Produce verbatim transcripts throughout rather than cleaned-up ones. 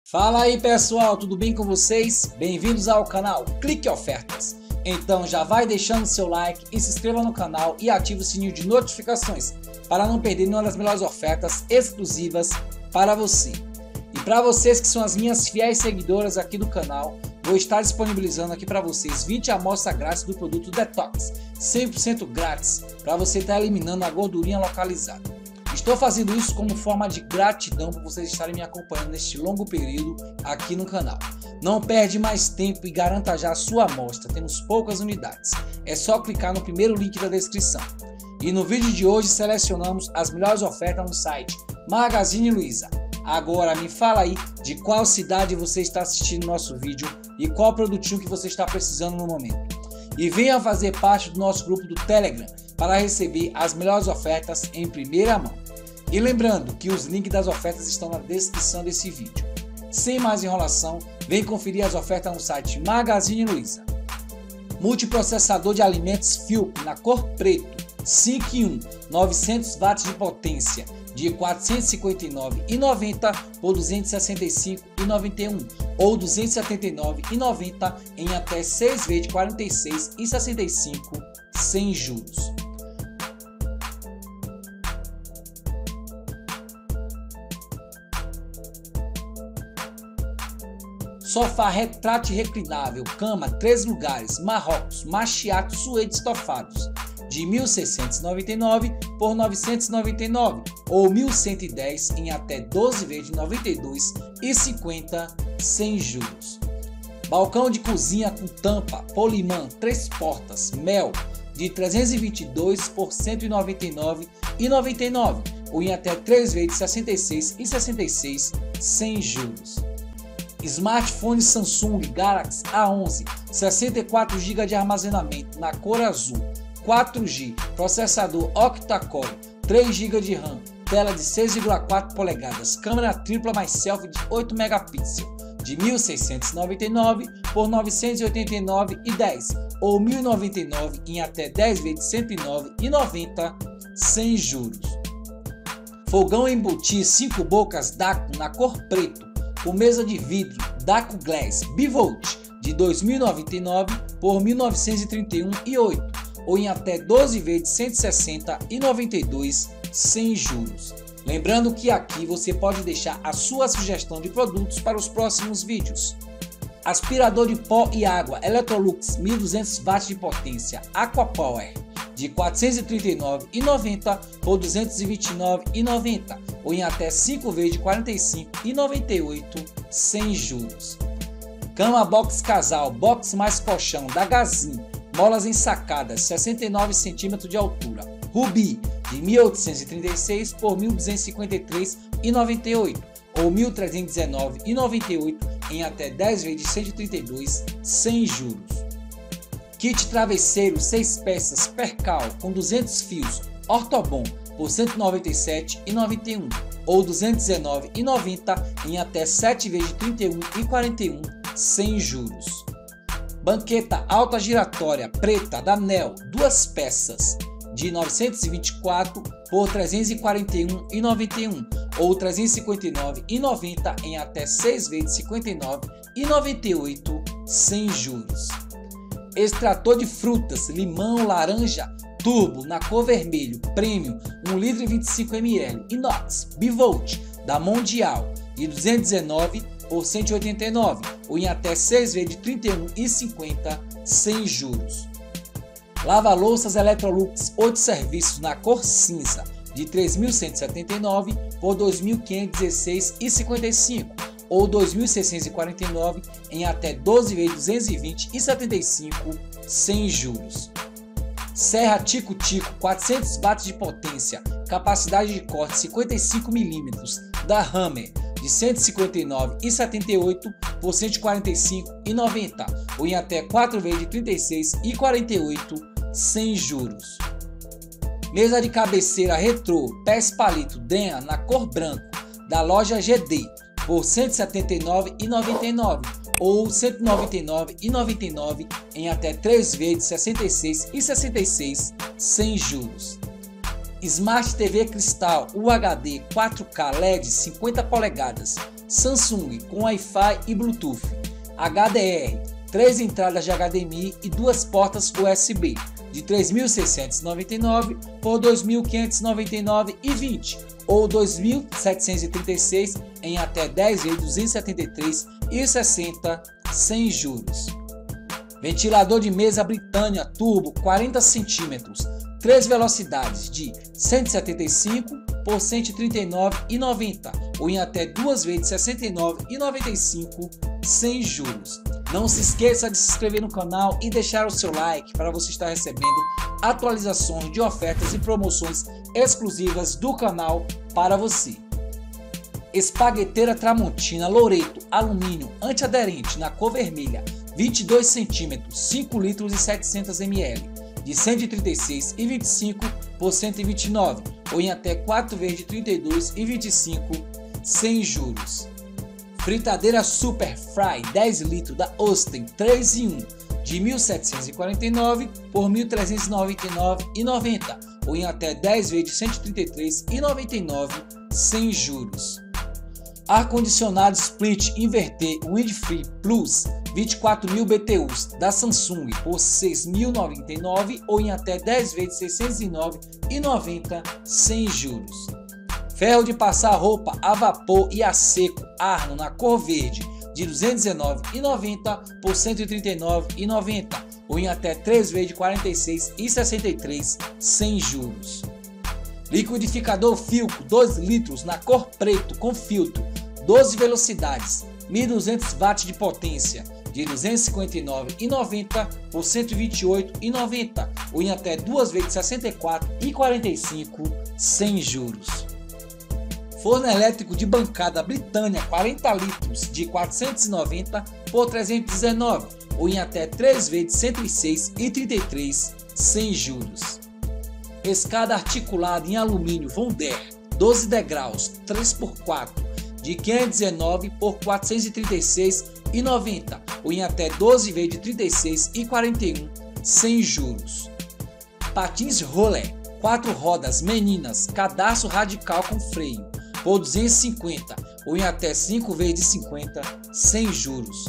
Fala aí pessoal, tudo bem com vocês? Bem-vindos ao canal Clique Ofertas. Então já vai deixando seu like e se inscreva no canal e ative o sininho de notificações para não perder nenhuma das melhores ofertas exclusivas para você. E para vocês que são as minhas fiéis seguidoras aqui do canal, vou estar disponibilizando aqui para vocês vinte amostras grátis do produto Detox, cem por cento grátis, para você estar eliminando a gordurinha localizada. Estou fazendo isso como forma de gratidão por vocês estarem me acompanhando neste longo período aqui no canal. Não perde mais tempo e garanta já a sua amostra, temos poucas unidades. É só clicar no primeiro link da descrição. E no vídeo de hoje selecionamos as melhores ofertas no site Magazine Luiza. Agora me fala aí de qual cidade você está assistindo nosso vídeo e qual produtinho que você está precisando no momento. E venha fazer parte do nosso grupo do Telegram para receber as melhores ofertas em primeira mão. E lembrando que os links das ofertas estão na descrição desse vídeo. Sem mais enrolação, vem conferir as ofertas no site Magazine Luiza. Multiprocessador de alimentos Philp na cor preto, cinco em um, novecentos watts de potência, de quatrocentos e cinquenta e nove reais e noventa centavos por duzentos e sessenta e cinco reais e noventa e um centavos ou duzentos e setenta e nove reais e noventa centavos em até seis vezes de quarenta e seis reais e sessenta e cinco centavos sem juros. Sofá retrátil reclinável, cama três lugares, Marrocos, Machiato suede estofados, de mil seiscentos e noventa e nove reais por novecentos e noventa e nove reais ou mil cento e dez reais em até doze vezes de noventa e dois reais e cinquenta centavos sem juros. Balcão de cozinha com tampa Polimã três portas, Mel, de trezentos e vinte e dois reais por cento e noventa e nove reais e noventa e nove centavos ou em até três vezes de sessenta e seis reais e sessenta e seis centavos sem juros. Smartphone Samsung Galaxy A onze, sessenta e quatro gigas de armazenamento na cor azul, quatro G, processador octa-core, três gigas de RAM, tela de seis vírgula quatro polegadas, câmera tripla mais selfie de oito megapixels, de mil seiscentos e noventa e nove reais por novecentos e oitenta e nove reais e dez centavos ou mil e noventa e nove reais em até dez vezes de cento e nove reais e noventa centavos sem juros. Fogão embutir cinco bocas Daco na cor preto, com mesa de vidro Daco Glass Bivolt de dois mil e noventa e nove reais por mil novecentos e trinta e um reais e oito centavos ou em até doze vezes de cento e sessenta reais e noventa e dois centavos sem juros. Lembrando que aqui você pode deixar a sua sugestão de produtos para os próximos vídeos. Aspirador de pó e água Electrolux mil e duzentos watts de potência Aqua Power de quatrocentos e trinta e nove reais e noventa centavos por duzentos e vinte e nove reais e noventa centavos ou em até cinco vezes de quarenta e cinco reais e noventa e oito centavos sem juros. Cama box casal box mais colchão da Gazin, molas ensacadas sessenta e nove centímetros de altura, Rubi de mil oitocentos e trinta e seis reais por mil duzentos e cinquenta e três reais e noventa e oito centavos ou mil trezentos e dezenove reais e noventa e oito centavos em até dez vezes de cento e trinta e dois reais sem juros. Kit travesseiro seis peças Percal com duzentos fios Ortobon por cento e noventa e sete reais e noventa e um centavos ou duzentos e dezenove reais e noventa centavos em até sete vezes de trinta e um reais e quarenta e um centavos sem juros. Banqueta alta giratória preta da Nel, duas peças, de novecentos e vinte e quatro reais por trezentos e quarenta e um reais e noventa e um centavos ou trezentos e cinquenta e nove reais e noventa centavos em até seis vezes de cinquenta e nove reais e noventa e oito centavos sem juros. Extrator de frutas, limão, laranja, turbo na cor vermelho, premium, um litro e vinte e cinco mililitros, inox, Bivolt, da Mondial, de duzentos e dezenove reais por cento e oitenta e nove reais ou em até seis vezes de trinta e um reais e cinquenta centavos sem juros. Lava-louças Electrolux oito serviços na cor cinza, de três mil cento e setenta e nove reais por dois mil quinhentos e dezesseis reais e cinquenta e cinco centavos ou dois mil seiscentos e quarenta e nove reais em até doze vezes de duzentos e vinte reais e setenta e cinco centavos sem juros. Serra Tico Tico quatrocentos watts de potência, capacidade de corte cinquenta e cinco milímetros da Hammer, de cento e cinquenta e nove reais e setenta e oito centavos por cento e quarenta e cinco reais e noventa centavos ou em até quatro vezes de trinta e seis reais e quarenta e oito centavos sem juros. Mesa de cabeceira retrô Pés Palito Dena na cor branco da loja G D por cento e setenta e nove reais e noventa e nove centavos ou cento e noventa e nove reais e noventa e nove centavos em até três vezes de sessenta e seis reais e sessenta e seis centavos sem juros. Smart T V Cristal U H D quatro K L E D cinquenta polegadas, Samsung com Wi-Fi e Bluetooth, H D R, três entradas de H D M I e duas portas U S B, de três mil seiscentos e noventa e nove reais por dois mil quinhentos e noventa e nove reais e vinte centavos ou dois mil setecentos e trinta e seis reais em até dez vezes duzentos e setenta e três reais e sessenta centavos sem juros. Ventilador de mesa Britânia Turbo quarenta centímetros, três velocidades, de cento e setenta e cinco por cento e trinta e nove reais e noventa centavos ou em até duas vezes sessenta e nove reais e noventa e cinco centavos sem juros. Não se esqueça de se inscrever no canal e deixar o seu like para você estar recebendo atualizações de ofertas e promoções exclusivas do canal para você. Espagueteira Tramontina Loreto alumínio antiaderente na cor vermelha, vinte e dois centímetros, cinco litros e setecentos mililitros, de cento e trinta e seis reais e vinte e cinco centavos por cento e vinte e nove reais ou em até quatro vezes de trinta e dois reais e vinte e cinco centavos sem juros. Fritadeira Super Fry dez litros da Osten três em um, de mil setecentos e quarenta e nove reais por mil trezentos e noventa e nove reais e noventa centavos ou em até dez vezes de cento e trinta e três reais e noventa e nove centavos sem juros. Ar-condicionado Split Inverter Windfree Plus vinte e quatro mil B T Us da Samsung por seis mil e noventa e nove reais ou em até dez vezes de seiscentos e nove reais e noventa centavos sem juros. Ferro de passar roupa a vapor e a seco Arno na cor verde, de duzentos e dezenove reais e noventa centavos por cento e trinta e nove reais e noventa centavos ou em até três vezes de quarenta e seis reais e sessenta e três centavos sem juros. Liquidificador Philco dois litros na cor preto com filtro, doze velocidades, mil e duzentos watts de potência, de duzentos e cinquenta e nove reais e noventa centavos por cento e vinte e oito reais e noventa centavos ou em até duas vezes de sessenta e quatro reais e quarenta e cinco centavos sem juros. Forno elétrico de bancada Britânia quarenta litros, de quatrocentos e noventa reais por trezentos e dezenove reais ou em até três vezes de cento e seis reais e trinta e três centavos sem juros. Escada articulada em alumínio Vonder doze degraus três por quatro, de quinhentos e dezenove reais por quatrocentos e trinta e seis reais e noventa centavos ou em até doze vezes de trinta e seis reais e quarenta e um centavos sem juros. Patins Roller quatro rodas meninas cadarço radical com freio por duzentos e cinquenta reais ou em até cinco vezes de cinquenta reais sem juros.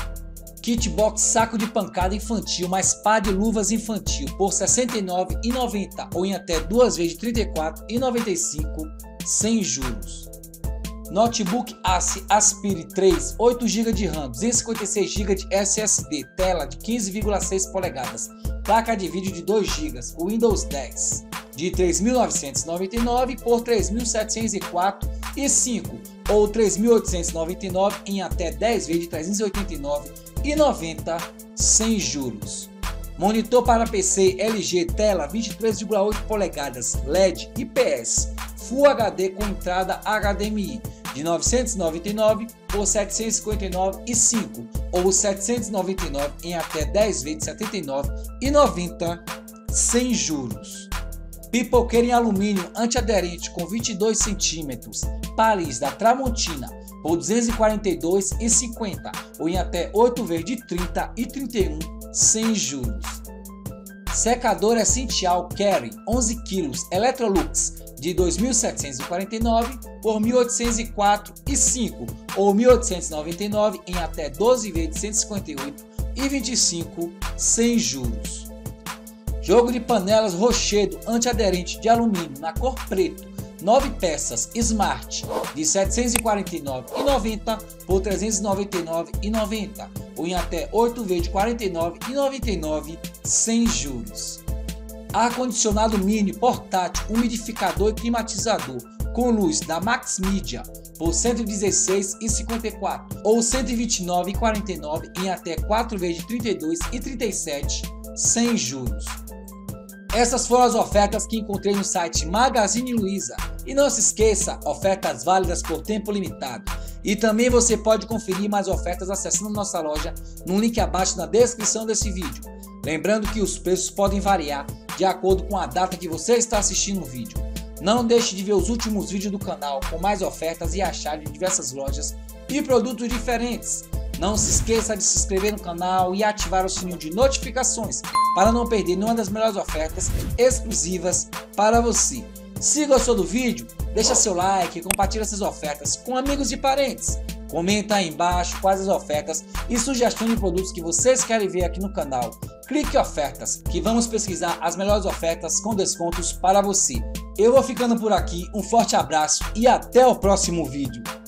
Kit Box saco de pancada infantil mais par de luvas infantil por sessenta e nove reais e noventa centavos ou em até duas vezes de trinta e quatro reais e noventa e cinco centavos sem juros. Notebook Ace Aspire três, oito gigas de RAM, duzentos e cinquenta e seis gigas de S S D, tela de quinze vírgula seis polegadas, placa de vídeo de dois gigas, Windows dez, de três mil novecentos e noventa e nove reais por três mil setecentos e quatro reais e cinco centavos ou três mil oitocentos e noventa e nove reais em até dez vezes de trezentos e oitenta e nove reais e noventa centavos sem juros. Monitor para P C L G tela vinte e três vírgula oito polegadas L E D I P S Full H D com entrada H D M I, de novecentos e noventa e nove reais por setecentos e cinquenta e nove reais e cinco centavos ou setecentos e noventa e nove reais em até dez vezes de setenta e nove reais e noventa centavos sem juros. Pipoqueira em alumínio antiaderente com vinte e dois centímetros Paris da Tramontina por duzentos e quarenta e dois reais e cinquenta centavos ou em até oito vezes de trinta reais e trinta e um centavos sem juros. Secador essencial Carry onze quilos Electrolux de dois mil setecentos e quarenta e nove reais por mil oitocentos e quatro reais e cinco centavos ou mil oitocentos e noventa e nove reais em até doze vezes de cento e cinquenta e oito reais e vinte e cinco centavos sem juros. Jogo de panelas Rochedo antiaderente de alumínio na cor preto, nove peças Smart de setecentos e quarenta e nove reais e noventa centavos por trezentos e noventa e nove reais e noventa centavos ou em até oito vezes de quarenta e nove reais e noventa e nove centavos sem juros. Ar-condicionado mini portátil umidificador e climatizador com luz da Max Media por cento e dezesseis reais e cinquenta e quatro centavos ou cento e vinte e nove reais e quarenta e nove centavos em até quatro vezes de trinta e dois reais e trinta e sete centavos sem juros. Essas foram as ofertas que encontrei no site Magazine Luiza. E não se esqueça, ofertas válidas por tempo limitado. E também você pode conferir mais ofertas acessando nossa loja no link abaixo na descrição desse vídeo. Lembrando que os preços podem variar de acordo com a data que você está assistindo o vídeo. Não deixe de ver os últimos vídeos do canal com mais ofertas e achar de diversas lojas e produtos diferentes. Não se esqueça de se inscrever no canal e ativar o sininho de notificações para não perder nenhuma das melhores ofertas exclusivas para você. Se gostou do vídeo, deixa seu like e compartilha essas ofertas com amigos e parentes. Comenta aí embaixo quais as ofertas e sugestões de produtos que vocês querem ver aqui no canal. Clique em ofertas, que vamos pesquisar as melhores ofertas com descontos para você. Eu vou ficando por aqui, um forte abraço e até o próximo vídeo.